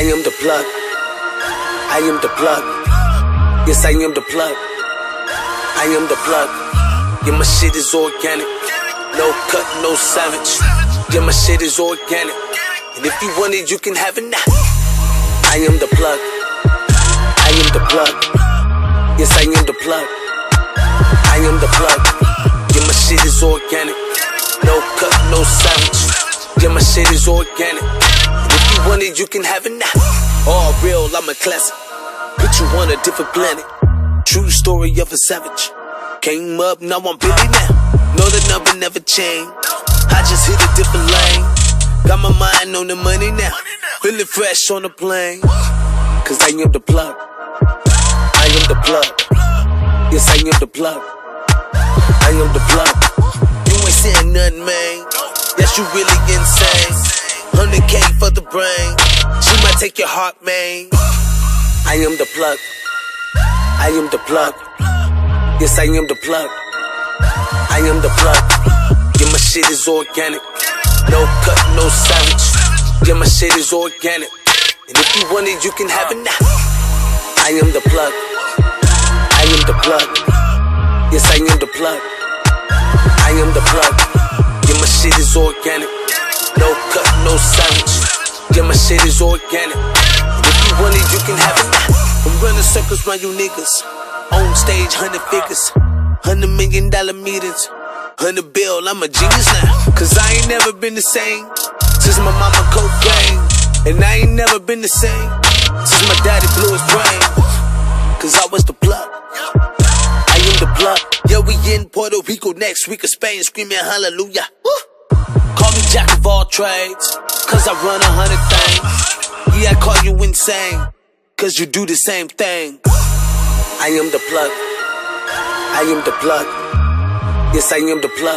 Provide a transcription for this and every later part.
am the plug. I am the plug. Yes, I am the plug. I am the plug. Yeah, my shit is organic. No cut, no savage. Yeah, my shit is organic. And if you want it, you can have it now. I am the plug. I am the plug. Yes, I am the plug. I am the plug. Yeah, my shit is organic. No cut, no savage. Yeah, my shit is organic. And if you want it, you can have it now. All real, I'm a classic. Put you on a different planet. True story of a savage. Came up, now I'm busy now. Know the number never changed. I just hit a different lane. Got my mind on the money now. Feeling fresh on the plane. Cause I am the plug. I am the plug. Yes, I am the plug. I am the plug. You ain't saying nothing, man. Yes, you really insane. 100K for the brain. She might take your heart, man. I am the plug. I am the plug. Yes, I am the plug. I am the plug. Yeah, my shit is organic. No cut, no savage. Yeah, my shit is organic. And if you want it, you can have it now. I am the plug. I am the plug. Yes, I am the plug. I am the plug. Yeah, my shit is organic. No cut, no savage. Yeah, my shit is organic. And if you want it, you can have it now. I'm running circles round you niggas. On stage, 100 figures. $100 million meetings. 100 bill, I'm a genius now. Cause I ain't never been the same since my mama cocaine. And I ain't never been the same since my daddy blew his brain. Cause I was the plug. I am the plug. Yeah, we in Puerto Rico, next week of Spain, screaming hallelujah. Call me jack of all trades, cause I run 100 things. Yeah, I call you insane, cause you do the same thing. I am the plug. I am the plug. Yes, I am the plug.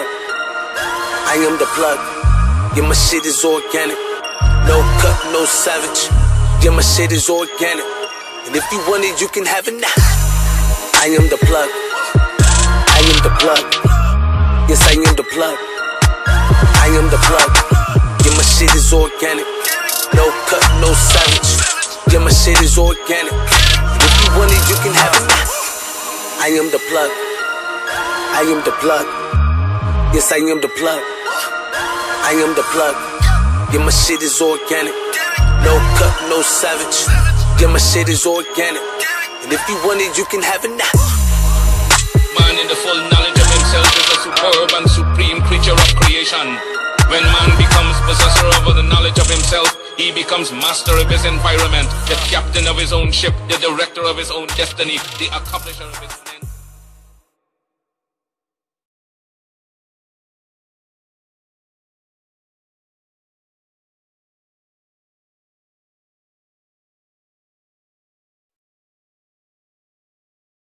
I am the plug. Yeah, my shit is organic. No cut, no savage. Yeah, my shit is organic. And if you want it, you can have it now. I am the plug. I am the plug. Yes, I am the plug. I am the plug. Yeah, my shit is organic. No cut, no savage. Yeah, my shit is organic. And if you want it, you can have it now. I am the plug. I am the plug. Yes, I am the plug. I am the plug. Yeah, my shit is organic. No cut, no savage. Yeah, my shit is organic. And if you want it, you can have it now. Man in the full knowledge of himself is a superb and supreme creature of creation. When man becomes possessor over the knowledge of himself, he becomes master of his environment, the captain of his own ship, the director of his own destiny, the accomplisher of his name.